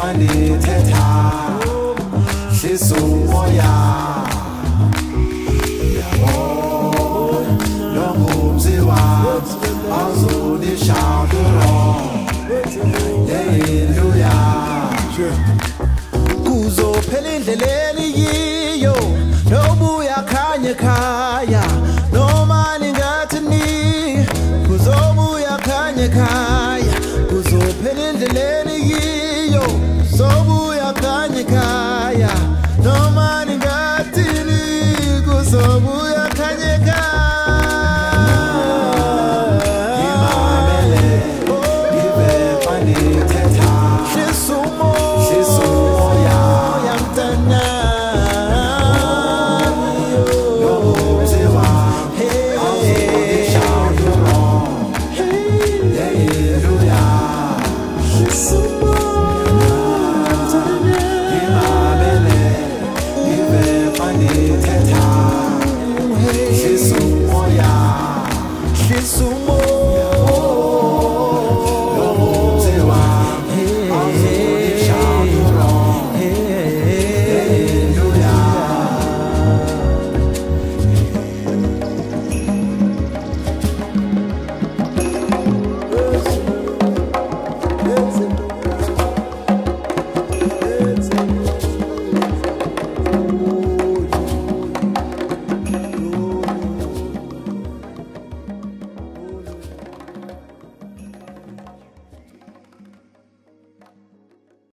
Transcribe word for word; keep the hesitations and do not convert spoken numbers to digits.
Teta, she's so moya. No moves it was, also the shout Kuzo pelindleleni yiyo, no buya kanye kaya, no man ngathi ni, kuzo buya kanye kaya.